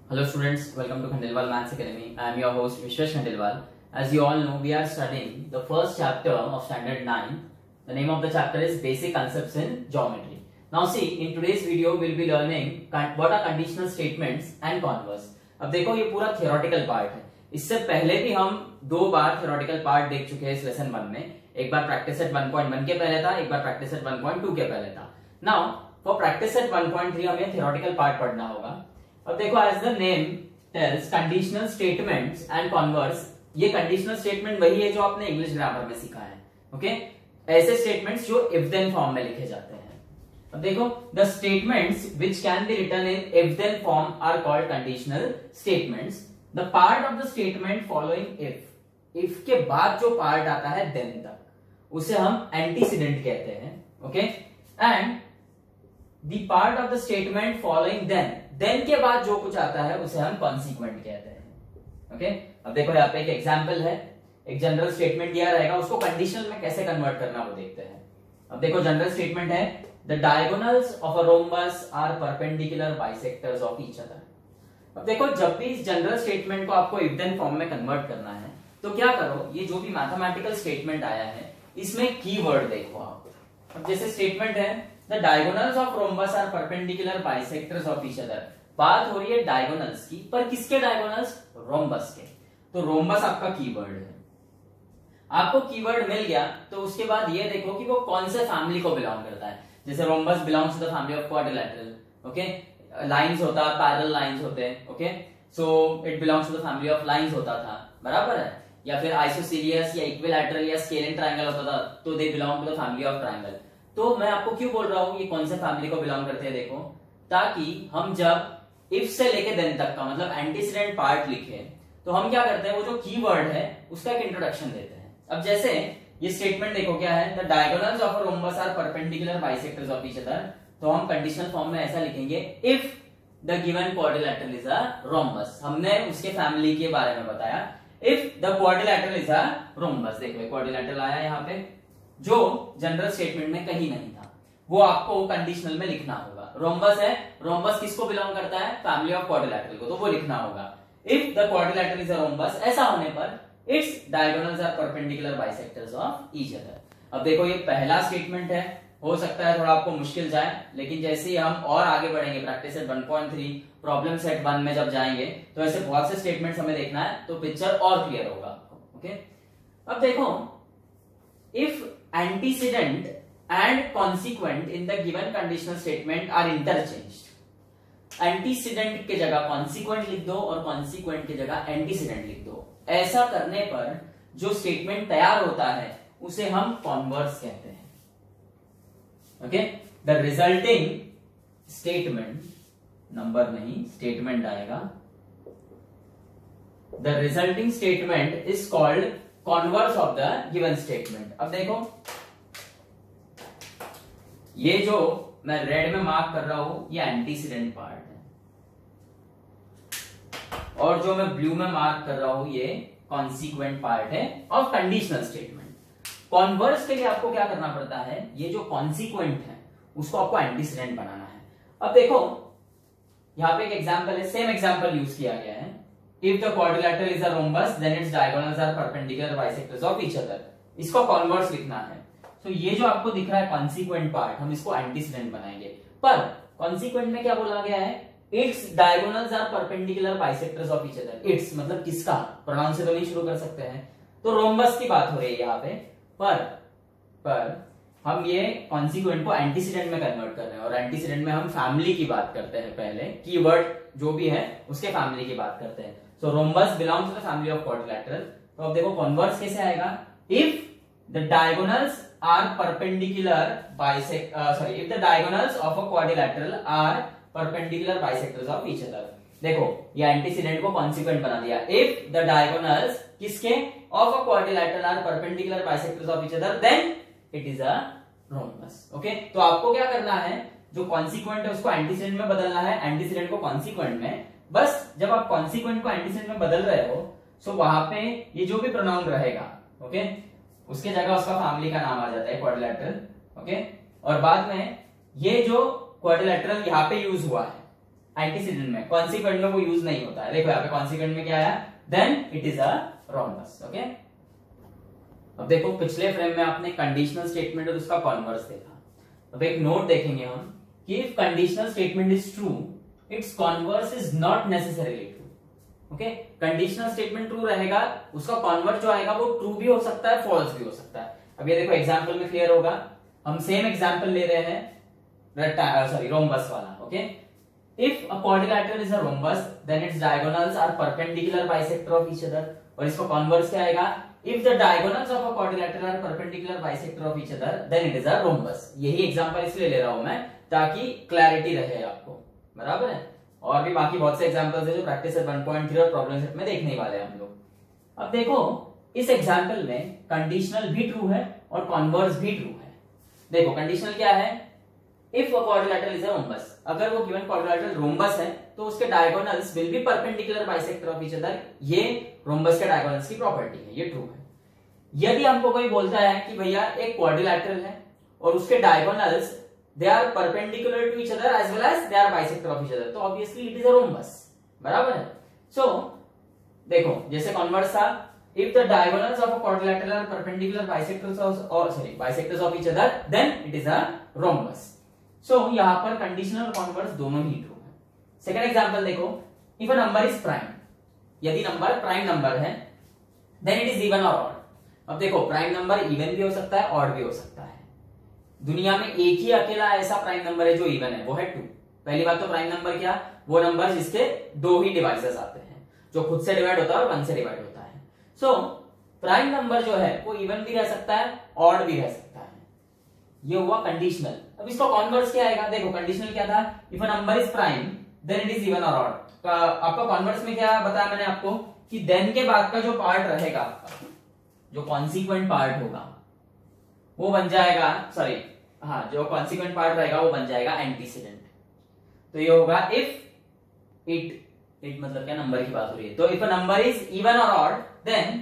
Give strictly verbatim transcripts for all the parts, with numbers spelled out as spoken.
Hello students, welcome to Khandelwal Maths Academy. I am your host Vishwesh Khandelwal. As you all know, we are studying the first chapter of Standard nine. The name of the chapter is Basic Concepts in Geometry. Now see, in today's video we will be learning what are conditional statements and converse. अब देखो ये पूरा theoretical part है. इससे पहले भी हम दो बार theoretical part देख चुके हैं इस लेसन वन में. एक बार practice set one point one के पहले था, एक बार practice set one point two के पहले था. Now for practice set one point three हमें theoretical part पढ़ना होगा. अब देखो as the name tells conditional statements and converse. ये कंडीशनल स्टेटमेंट वही है जो आपने इंग्लिश ग्रामर में सीखा है. Okay okay? ऐसे स्टेटमेंट्स जो इफ देन फॉर्म में लिखे जाते हैं. अब देखो the statements which can be written in if then form are called conditional statements. The part of the statement following if, if के बाद जो पार्ट आता है देन तक उसे हम एंटीसीडेंट कहते हैं. Okay and the part of the statement following then, then के बाद जो कुछ आता है उसे हम कॉन्सिक्वेंट कहते हैं. Okay okay? अब देखो यहाँ पे एक एग्जांपल है. एक जनरल स्टेटमेंट दिया रहेगा, उसको कंडीशनल में कैसे कन्वर्ट करना वो देखते हैं. अब देखो जनरल स्टेटमेंट है the diagonals of a rhombus are perpendicular bisectors of each other. अब देखो जब भी इस जनरल स्टेटमेंट को आपको इफ देन फॉर्म में कन्वर्ट करना है तो क्या करो, ये जो भी मैथमेटिकल स्टेटमेंट आया है इसमें कीवर्ड देखो आप. अब जैसे स्टेटमेंट है The diagonals of rhombus are perpendicular bisectors of each other. बात हो रही है डायगोनल्स की, पर किसके डायगोनल्स? रोम्बस के. तो रोम्बस आपका कीवर्ड है. आपको कीवर्ड मिल गया तो उसके बाद ये देखो कि वो कौन से फैमिली को बिलोंग करता है. जैसे rhombus belongs to the family of quadrilateral. Okay, lines होता है, पैरेलल लाइंस होते हैं. Okay, so it belongs to the family of lines होता था, बराबर है. या फिर आइसोसीलियस या इक्विलैटरल या स्केलिन ट्रायंगल होता था तो they belong to the family of triangle. तो मैं आपको क्यों बोल रहा हूं ये कौन से फैमिली को बिलोंग करते हैं देखो, ताकि हम जब इफ से लेके देन तक का मतलब एंटीसीडेंट पार्ट लिखे तो हम क्या करते हैं, वो जो कीवर्ड है उसका एक इंट्रोडक्शन देते हैं. अब जैसे ये स्टेटमेंट देखो क्या है, the diagonals of a rhombus are perpendicular bisectors of each other. तो हम कंडीशनल फॉर्म में ऐसा लिखेंगे if the given quadrilateral is a rhombus. हमने उसके फैमिली के बारे में बताया. If the quadrilateral is a rhombus, देखो क्वाड्रिलेटरल आया यहाँ पे जो जनरल स्टेटमेंट में कहीं नहीं था, वो आपको कंडीशनल में लिखना होगा. रोम्बस है, रोम्बस किसको बिलोंग करता है? फैमिली ऑफ क्वाड्रिलेटरल को, तो वो लिखना होगा if the quadrilateral is a rhombus. ऐसा होने पर its diagonals are perpendicular bisectors of each other. अब देखो ये पहला स्टेटमेंट है, हो सकता है थोड़ा आपको मुश्किल जाए, लेकिन जैसे ही हम और आगे बढ़ेंगे practice set one point three, problem set one में जब जाएंगे तो ऐसे बहुत से स्टेटमेंट्स हमें देखना है तो पिक्चर और क्लियर होगा आपको. ओके, अब देखो if antecedent and consequent in the given conditional statement are interchanged. antecedent के जगह consequent लिख दो और consequent की जगह antecedent लिख दो. ऐसा करने पर जो स्टेटमेंट तैयार होता है उसे हम कॉन्वर्स कहते हैं. Okay, the resulting statement, number नहीं स्टेटमेंट आएगा, the resulting statement is called converse of the given statement. अब देखो ये जो मैं रेड में मार्क कर रहा हूं ये एंटीसीडेंट पार्ट है, और जो मैं ब्लू में मार्क कर रहा हूं ये कॉन्सिक्वेंट पार्ट है ऑफ कंडीशनल स्टेटमेंट. कॉन्वर्स के लिए आपको क्या करना पड़ता है, ये जो कॉन्सिक्वेंट है उसको आपको एंटीसीडेंट बनाना है. अब देखो यहां पे एक एग्जांपल है, सेम एग्जांपल यूज किया गया है. If the quadrilateral is a rhombus, then its diagonals are perpendicular bisectors of each other. इसको कॉन्वर्स लिखना है. तो ये जो आपको दिख रहा है कॉन्सिक्वेंट पार्ट, हम इसको एंटीसीडेंट बनाएंगे. पर कॉन्सिक्वेंट में क्या बोला गया है, its diagonals are perpendicular bisectors of each other. its मतलब किसका, प्रोनाउन से तो नहीं शुरू कर सकते हैं, तो रोम्बस की बात हो रही है यहाँ पे. पर पर हम ये कॉन्सिक्वेंट को एंटीसीडेंट में कन्वर्ट कर रहे हैं, और एंटीसीडेंट में हम फैमिली की बात करते हैं. पहले कीवर्ड जो भी है उसके फैमिली की बात करते हैं. So rhombus belongs to the family of quadrilateral. तो अब देखो कॉन्वर्स कैसे आएगा, if the diagonals are perpendicular bisect uh, sorry if the diagonals of a quadrilateral are perpendicular bisectors of each other. देखो ये एंटीसीडेंट को कॉन्सिक्वेंट बना दिया. if the diagonals किसके of a quadrilateral are perpendicular bisectors of each other then it is a rhombus. Okay okay? तो आपको क्या करना है, जो कॉन्सिक्वेंट है उसको एंटीसीडेंट में बदलना है, एंटीसीडेंट को कॉन्सिक्वेंट में. बस जब आप कॉन्सिक्वेंट को एंटीसीडेंट में बदल रहे हो सो वहां पे ये जो भी प्रोनाउन रहेगा, ओके, उसके जगह उसका फैमिली का नाम आ जाता है क्वाड्रिलेटरल. ओके, और बाद में ये जो क्वाड्रिलेटरल यहाँ पे यूज हुआ है एंटीसीडेंट में, कॉन्सिक्वेंट में वो यूज नहीं होता है। देखो यहाँ पे कॉन्सिक्वेंट में क्या आया, then it is a rhombus. Okay, अब देखो पिछले फ्रेम में आपने कंडीशनल स्टेटमेंट और उसका कॉन्वर्स देखा। अब एक नोट देखेंगे हम कि if conditional statement is true, its converse is not necessarily true. Okay, conditional statement true रहेगा, उसका कॉन्वर्स जो आएगा वो ट्रू भी हो सकता है, फॉल्स भी हो सकता है। अब ये देखो एग्जांपल में क्लियर होगा, हम सेम एग्जांपल ले रहे हैं सॉरी रोम्बस वाला। Okay, if a quadrilateral is a rhombus then its diagonals are perpendicular bisector of each other, और इसका कॉन्वर्स क्या आएगा, if the diagonals of a quadrilateral are perpendicular bisector of each other then it is a rhombus. यही example इसलिए ले रहा हूं मैं ताकि क्लैरिटी रहे आपको, बराबर है। और भी बाकी बहुत से एग्जांपल्स है जो practice set one point three और प्रॉब्लम सेट में देखने ही वाले हैं हम लोग। अब देखो इस एग्जांपल में कंडीशनल भी ट्रू है और कॉन्वर्स भी ट्रू है। देखो कंडीशनल क्या है, if a quadrilateral is a rhombus, अगर वो गिवन क्वाड्रिलैटरल रोम्बस है तो उसके diagonals will be perpendicular bisector of each other. ये रोम्बस के डायगोनल्स की प्रॉपर्टी है, ये ट्रू है। यदि हमको कोई बोलता है कि भैया एक क्वाड्रिलैटरल है और उसके diagonals they are perpendicular to each other as well as they are bisector of each other, तो obviously it is a rhombus, बराबर है। सो so, देखो जैसे कॉन्वर्स था, if the diagonals of a quadrilateral are perpendicular bisectors of or sorry bisectors of each other then it is a rhombus. so यहां पर conditional और converse दोनों ही ट्रू है। सेकंड एग्जांपल देखो, if a number is prime, यदि number prime number है then it is even or odd। अब देखो प्राइम नंबर इवन भी हो सकता है, ऑड भी हो सकता है। दुनिया में एक ही अकेला ऐसा प्राइम नंबर है जो इवन है, वो है टू। पहली बात तो प्राइम नंबर क्या, वो नंबर जिसके दो ही डिवाइसेस आते हैं, जो खुद से डिवाइड होता है और वन से डिवाइड होता है। सो प्राइम नंबर जो है वो इवन भी रह सकता है, ऑड भी रह सकता है। ये हुआ कंडीशनल। अब इसका कॉन्वर्स क्या आएगा, देखो कंडीशनल क्या था, if a number is prime then it is even or odd. तो आपका कॉन्वर्स में क्या बताया मैंने आपको कि देन के बाद का जो पार्ट रहेगा आपका, जो कॉन्सिक्वेंट पार्ट होगा वो बन जाएगा, सॉरी हाँ जो कॉन्सिक्वेंट पार्ट रहेगा वो बन जाएगा एंटीसीडेंट। तो ये होगा इफ इट इट मतलब क्या, नंबर की बात हो रही है। तो if a number is even or odd then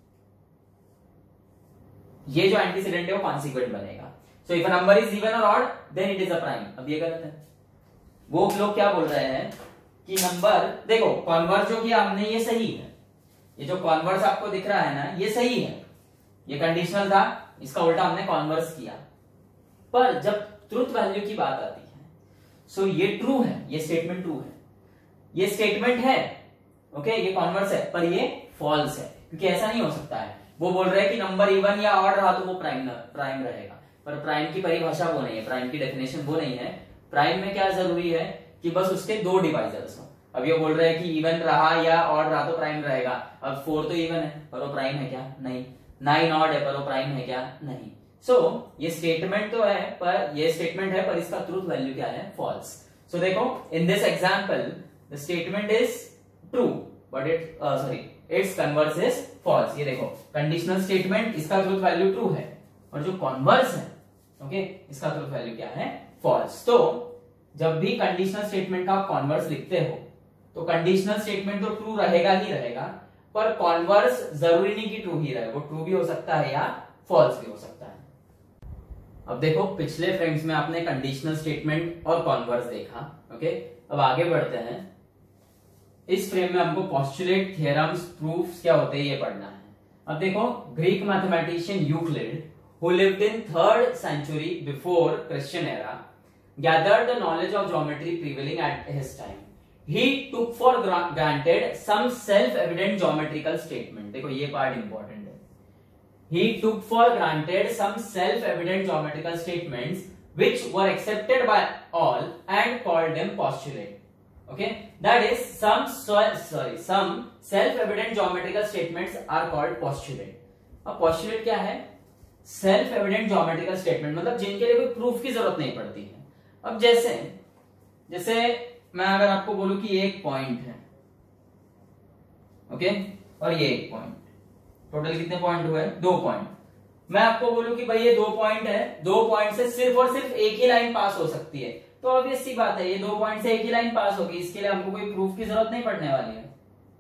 ये जो एंटीसीडेंट है वो कॉन्सिक्वेंट बनेगा। So if a number is even or odd then it is a prime. अब ये गलत है, वो लोग क्या बोल रहे हैं कि नंबर, देखो कॉन्वर्स जो किया हमने ये सही है, ये जो कॉन्वर्स आपको दिख रहा है ना ये सही है, ये कंडीशनल था, इसका उल्टा हमने कॉन्वर्स किया। पर जब ट्रुथ वैल्यू की बात आती है, सो ये ट्रू है, ये स्टेटमेंट ट्रू है, ये स्टेटमेंट है, ओके ये कॉन्वर्स है, पर ये फॉल्स है, क्योंकि ऐसा नहीं हो सकता है। वो बोल रहे हैं कि नंबर इवन या ऑड रहा तो वो प्राइम प्राइम रहेगा, पर प्राइम की परिभाषा वो नहीं है, प्राइम की डेफिनेशन वो नहीं है। प्राइम में क्या जरूरी है कि बस उसके दो डिवाइजर्स हो। अब ये बोल रहे हैं कि इवन रहा या ऑड रहा तो प्राइम रहेगा। अब फोर तो इवन है पर वो प्राइम है क्या, नहीं। नाइन ऑड है पर वो प्राइम है क्या, नहीं। सो so, ये स्टेटमेंट तो है, पर ये स्टेटमेंट है पर इसका ट्रूथ वैल्यू क्या है, फॉल्स। सो देखो in this example the statement is true but it sorry its converse is false. ये देखो कंडीशनल स्टेटमेंट, इसका ट्रूथ वैल्यू ट्रू है और जो कॉन्वर्स है ओके okay, इसका ट्रूथ वैल्यू क्या है, फॉल्स। तो जब भी कंडीशनल स्टेटमेंट का आप कॉन्वर्स लिखते हो तो कंडीशनल स्टेटमेंट तो ट्रू रहेगा ही रहेगा, पर कॉन्वर्स जरूरी नहीं कि ट्रू ही रहे, वो ट्रू भी हो सकता है या फॉल्स भी हो सकता है। अब देखो पिछले फ्रेम्स में आपने कंडीशनल स्टेटमेंट और कॉन्वर्स देखा, ओके। अब आगे बढ़ते हैं। इस फ्रेम में हमको पोस्टुलेट, थ्योरम्स, प्रूफ्स क्या होते हैं ये पढ़ना है। अब देखो Greek mathematician Euclid who lived in third century before Christian era gathered the knowledge of geometry prevailing at his time. He took for granted some self-evident geometrical statement. देखो ये पार्ट इंपॉर्टेंट है। He took for granted some self-evident geometrical statements which were accepted by all and called them postulate. Okay, that is some sorry some self-evident geometrical statements are called postulate. अब postulate क्या है? Self evident geometrical statement, मतलब जिनके लिए कोई proof की जरूरत नहीं पड़ती है। अब जैसे जैसे मैं अगर आपको बोलूं कि एक पॉइंट है ओके और ये एक पॉइंट, टोटल कितने पॉइंट हुए, दो पॉइंट। मैं आपको बोलूं कि भाई ये दो पॉइंट है, दो पॉइंट से सिर्फ और सिर्फ एक ही लाइन पास हो सकती है, तो ऑब्वियस सी बात है ये दो पॉइंट से एक ही लाइन पास होगी, इसके लिए हमको कोई प्रूफ की जरूरत नहीं पड़ने वाली है।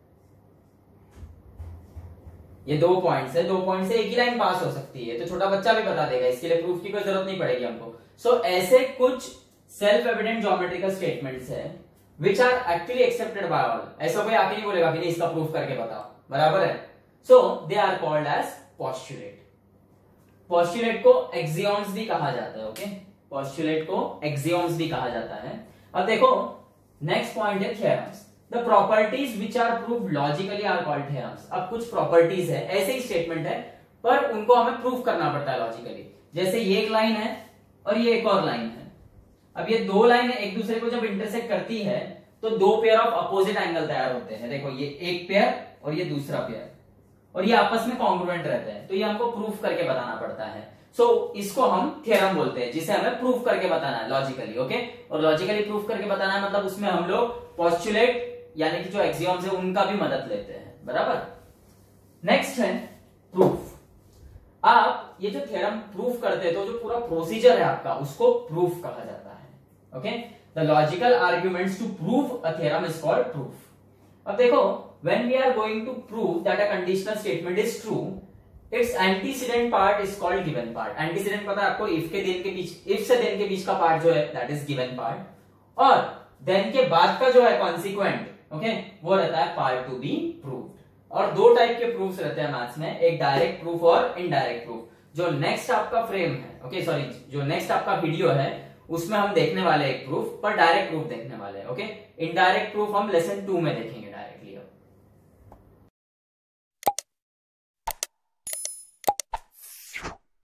ये दो पॉइंट से दो पॉइंट से एक ही लाइन पास हो सकती है, तो छोटा बच्चा भी बता देगा, इसके लिए प्रूफ की कोई जरूरत नहीं पड़ेगी हमको। सो so, ऐसे कुछ सेल्फ एविडेंट ज्योमेट्रिकल स्टेटमेंट्स है which are actually accepted by all. ऐसा कोई आके नहीं बोलेगा कि नहीं इसका प्रूफ करके बताओ, बराबर है। So they are called as postulate. Postulate को एक्सियोम्स भी कहा जाता है, ओके, पोस्टुलेट को एक्सियोम्स भी कहा जाता है। अब देखो नेक्स्ट पॉइंट है theorems. The properties which are prove logically are called theorems. अब कुछ प्रॉपर्टीज है, ऐसे ही स्टेटमेंट है पर उनको हमें प्रूव करना पड़ता है लॉजिकली। जैसे ये एक लाइन है और ये एक और लाइन है। अब ये दो लाइन एक दूसरे को जब इंटरसेक्ट करती है तो दो पेयर ऑफ अपोजिट एंगल तैयार होते हैं। देखो ये एक पेयर और ये दूसरा पेयर, और ये आपस में कॉन्ग्रुएंट रहते हैं, तो ये हमको प्रूफ करके बताना पड़ता है। सो so, इसको हम थ्योरम बोलते हैं, जिसे हमें प्रूफ करके बताना है लॉजिकली, ओके। और लॉजिकली प्रूफ करके बताना है मतलब उसमें हम लोग पोस्टुलेट यानी कि जो एक्सियोम्स है उनका भी मदद लेते हैं, बराबर। नेक्स्ट है प्रूफ। आप ये जो थ्योरम प्रूफ करते हैं तो जो पूरा प्रोसीजर है आपका उसको प्रूफ कहा जाता है, okay. The logical arguments to prove a theorem is called proof. अब देखो when we are going to prove that a conditional statement is true, its antecedent part is called given part। antecedent पता है आपको, if के then के बीच, if से then के बीच का पार्ट जो है that is given part, और then के बाद का जो है consequent, ओके, वो रहता है part to be proved। और दो टाइप के प्रूफ्स रहते हैं मैथ्स में, एक डायरेक्ट प्रूफ और इनडायरेक्ट प्रूफ। जो नेक्स्ट आपका फ्रेम है, ओके सॉरी जो नेक्स्ट आपका वीडियो है उसमें हम देखने वाले एक प्रूफ, पर डायरेक्ट प्रूफ देखने वाले हैं, ओके। इनडायरेक्ट प्रूफ हम लेसन टू में देखेंगे।